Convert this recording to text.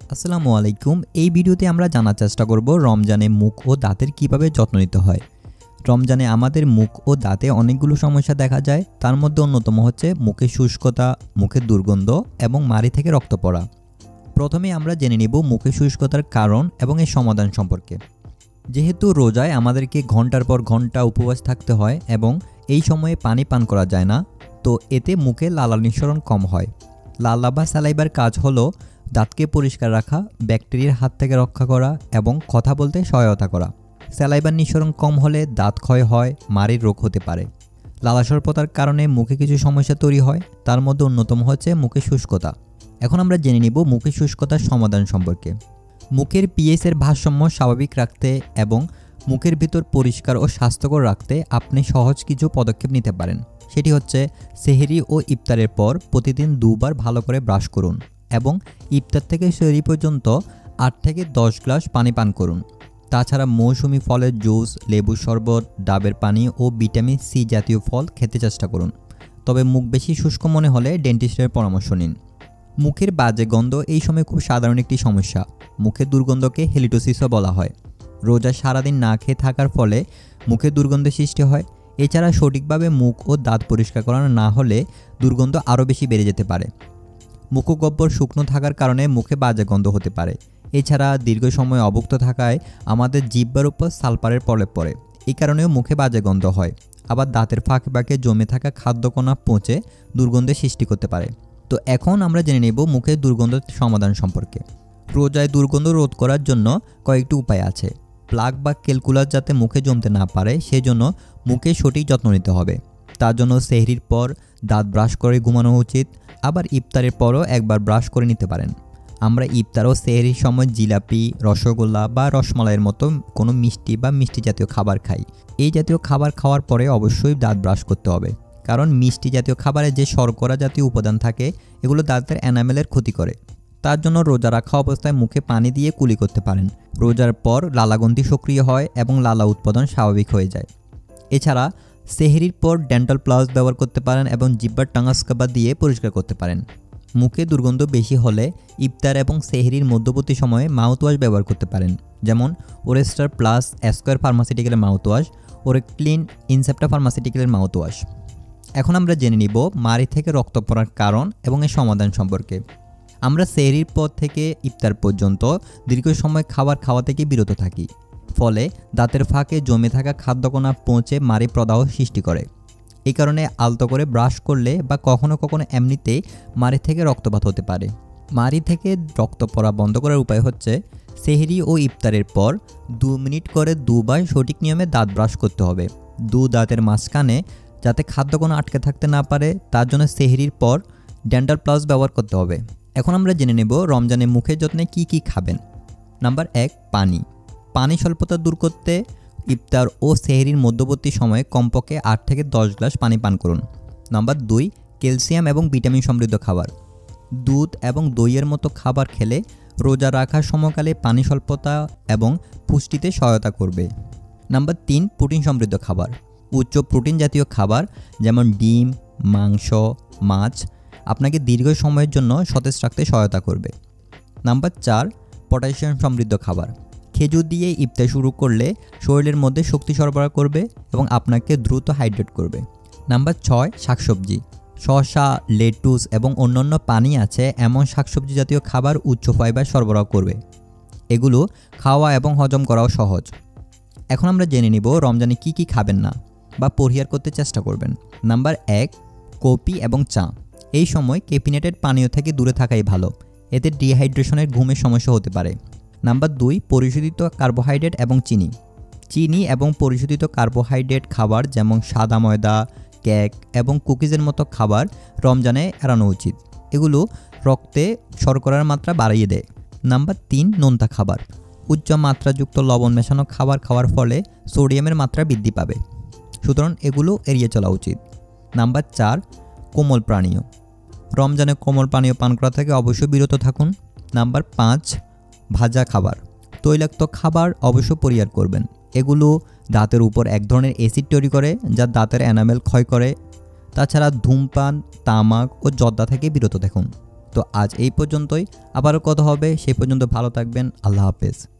আসসালামু আলাইকুম। এই ভিডিওতে আমরা জানার চেষ্টা করব রমজানে মুখ ও দাঁতের কিভাবে যত্ন নিতে হয়। রমজানে আমাদের মুখ ও দাঁতে অনেকগুলো সমস্যা দেখা যায়। তার মধ্যে অন্যতম হচ্ছে মুখে শুষ্কতা, মুখের দুর্গন্ধ এবং মাড়ি থেকে রক্ত পড়া। প্রথমে আমরা জেনে নিব মুখে শুষ্কতার কারণ এবং এর সমাধান সম্পর্কে। যেহেতু রোজায় আমাদেরকে ঘন্টার পর ঘন্টা উপবাস থাকতে হয় এবং এই সময়ে পানি পান করা যায় না, তো এতে মুখে লালা নিঃসরণ কম হয়। লালা বা স্যালাইভার কাজ হলো দাঁতকে পরিষ্কার রাখা, ব্যাকটেরিয়ার হাত থেকে রক্ষা করা এবং কথা বলতে সহায়তা করা। স্যালাইভার নিঃসরণ কম হলে দাঁত ক্ষয় হয়, মাড়ির রোগ হতে পারে। লালা স্বল্পতার কারণে মুখে কিছু সমস্যা তৈরি হয়, তার মধ্যে অন্যতম হচ্ছে মুখে শুষ্কতা। এখন আমরা জেনে নিব মুখে শুষ্কতার সমাধান সম্পর্কে। মুখের পিএইচের ভারসাম্য স্বাভাবিক রাখতে এবং মুখের ভিতর পরিষ্কার ও স্বাস্থ্যকর রাখতে আপনি সহজ কিছু পদক্ষেপ নিতে পারেন। সেটি হচ্ছে সেহরি ও ইফতারের পর প্রতিদিন 2 বার ভালো করে ব্রাশ করুন এবং ইফতার থেকে সেহরি পর্যন্ত 8 থেকে 10 গ্লাস পানি পান করুন। তাছাড়া মৌসুমি ফলের জুস, লেবুর শরবত, ডাবের পানি ও ভিটামিন সি জাতীয় ফল খেতে চেষ্টা করুন। তবে মুখ বেশি শুষ্ক মনে হলে ডেন্টিস্টের পরামর্শ নিন। মুখের বাজে গন্ধ এই সময় খুব সাধারণ একটি সমস্যা। মুখের দুর্গন্ধকে হেলিটোসিসও বলা হয়। রোজা সারাদিন না খেয়ে থাকার ফলে মুখে দুর্গন্ধ সৃষ্টি হয়। এছাড়া সঠিকভাবে মুখ ও দাঁত পরিষ্কার করানো না হলে দুর্গন্ধ আরও বেশি বেড়ে যেতে পারে। মুখগহ্বর শুকনো থাকার কারণে মুখে বাজে গন্ধ হতে পারে। এছাড়া দীর্ঘ সময় অভুক্ত থাকায় আমাদের জিহ্বার উপর সালফারের প্রলেপ পড়ে, এই কারণেও মুখে বাজে গন্ধ হয়। আবার দাঁতের ফাঁকে ফাঁকে জমে থাকা খাদ্যকণা পচে দুর্গন্ধের সৃষ্টি করতে পারে। তো এখন আমরা জেনে নেব মুখের দুর্গন্ধের সমাধান সম্পর্কে। রোজায় দুর্গন্ধ রোধ করার জন্য কয়েকটি উপায় আছে। প্লাগ বা ক্যালকুলাস যাতে মুখে জমতে না পারে সেজন্য মুখে সঠিক যত্ন নিতে হবে। তার জন্য সেহরির পর দাঁত ব্রাশ করে ঘুমানো উচিত। আবার ইফতারের পরও একবার ব্রাশ করে নিতে পারেন। আমরা ইফতার ও সেহরির সময় জিলাপি, রসগোল্লা বা রসমালাইয়ের মতো কোনো মিষ্টি বা মিষ্টি জাতীয় খাবার খাই। এই জাতীয় খাবার খাওয়ার পরে অবশ্যই দাঁত ব্রাশ করতে হবে, কারণ মিষ্টি জাতীয় খাবারে যে শর্করা জাতীয় উপাদান থাকে এগুলো দাঁতের এনামেলের ক্ষতি করে। তার জন্য রোজা রাখা অবস্থায় মুখে পানি দিয়ে কুলি করতে পারেন। রোজার পর লালাগ্রন্থি সক্রিয় হয় এবং লালা উৎপাদন স্বাভাবিক হয়ে যায়। এছাড়া সেহরির পর ডেন্টাল ফ্লস ব্যবহার করতে পারেন এবং জিহ্বার টাঙা স্ক্রাবার দিয়ে পরিষ্কার করতে পারেন। মুখে দুর্গন্ধ বেশি হলে ইফতার এবং সেহরির মধ্যবর্তী সময়ে মাউথওয়াশ ব্যবহার করতে পারেন, যেমন ওরেস্টার প্লাস স্কোয়ার ফার্মাসিউটিক্যালের মাউথওয়াশ, ওরেক্লিন ইনসেপ্টা ফার্মাসিউটিক্যালের মাউথওয়াশ। এখন আমরা জেনে নিব মাড়ি থেকে রক্ত পড়ার কারণ এবং এর সমাধান সম্পর্কে। আমরা সেহরির পর থেকে ইফতার পর্যন্ত দীর্ঘ সময় খাবার খাওয়া থেকে বিরত থাকি, ফলে দাঁতের ফাঁকে জমে থাকা খাদ্যকণা পৌঁছে মাড়ি প্রদাহ সৃষ্টি করে। এই কারণে আলতো করে ব্রাশ করলে বা কখনো কখনো এমনিতেই মাড়ি থেকে রক্তপাত হতে পারে। মাড়ি থেকে রক্ত পড়া বন্ধ করার উপায় হচ্ছে সেহরি ও ইফতারের পর 2 মিনিট করে 2 বার সঠিক নিয়মে দাঁত ব্রাশ করতে হবে। 2 দাঁতের মাঝখানে যাতে খাদ্যকণা আটকে থাকতে না পারে, তার জন্য সেহরির পর ডেন্টাল ফ্লস ব্যবহার করতে হবে। এখন আমরা জেনে নেব রমজানে মুখের যত্নে কি কি খাবেন। নাম্বার 1, পানি। পানি স্বল্পতা দূর করতে ইফতার ও সেহরির মধ্যবর্তী সময়ে কমপক্ষে 8 থেকে 10 গ্লাস পানি পান করুন। নাম্বার 2, ক্যালসিয়াম এবং ভিটামিন সমৃদ্ধ খাবার। দুধ এবং দইয়ের মতো খাবার খেলে রোজা রাখার সময়কালে পানি স্বল্পতা এবং পুষ্টিতে সহায়তা করবে। নাম্বার 3, প্রোটিন সমৃদ্ধ খাবার। উচ্চ প্রোটিন জাতীয় খাবার যেমন ডিম, মাংস, মাছ আপনাকে দীর্ঘ সময়ের জন্য সতেজ রাখতে সহায়তা করবে। নাম্বার 4, পটাশিয়াম সমৃদ্ধ খাবার। খেজুর দিয়ে ইফতার শুরু করলে শরীরের মধ্যে শক্তি সরবরাহ করবে এবং আপনাকে দ্রুত হাইড্রেট করবে। নাম্বার 6, শাকসবজি। শসা, লেটুস এবং অন্যান্য পানি আছে এমন শাকসবজি জাতীয় খাবার উচ্চ ফাইবার সরবরাহ করবে। এগুলো খাওয়া এবং হজম করাও সহজ। এখন আমরা জেনে নিব রমজানে কি কি খাবেন না বা পরিহার করতে চেষ্টা করবেন। নাম্বার 1, কফি এবং চা। এই সময় ক্যাফিনেটেড পানীয় থেকে দূরে থাকাই ভালো, এতে ডিহাইড্রেশনের ঘুমের সমস্যা হতে পারে। নাম্বার 2, পরিশোধিত কার্বোহাইড্রেট এবং চিনি। চিনি এবং পরিশোধিত কার্বোহাইড্রেট খাবার যেমন সাদা ময়দা, কেক এবং কুকিজের মতো খাবার রমজানে এড়ানো উচিত। এগুলো রক্তে শর্করার মাত্রা বাড়িয়ে দেয়। নাম্বার 3, নোনতা খাবার। উচ্চ মাত্রাযুক্ত লবণ মেশানো খাবার খাওয়ার ফলে সোডিয়ামের মাত্রা বৃদ্ধি পাবে, সুতরাং এগুলো এড়িয়ে চলা উচিত। নাম্বার 4, কোমল পানীয়। রমজানে কোমল পানীয় পান করা থেকে অবশ্যই বিরত থাকুন। নাম্বার 5, ভাজা খাবার। তৈলাক্ত খাবার অবশ্য পরিহার করবেন। এগুলো দাঁতের উপর এক ধরনের অ্যাসিড তৈরি করে যা দাঁতের এনামেল ক্ষয় করে। তাছাড়া ধূমপান, তামাক ও জর্দা থেকে বিরত থাকুন। তো আজ এই পর্যন্তই, আবারও কথা হবে, সেই পর্যন্ত ভালো থাকবেন। আল্লাহ হাফেজ।